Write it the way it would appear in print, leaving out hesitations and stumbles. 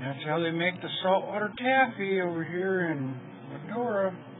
That's how they make the saltwater taffy over here in Medora.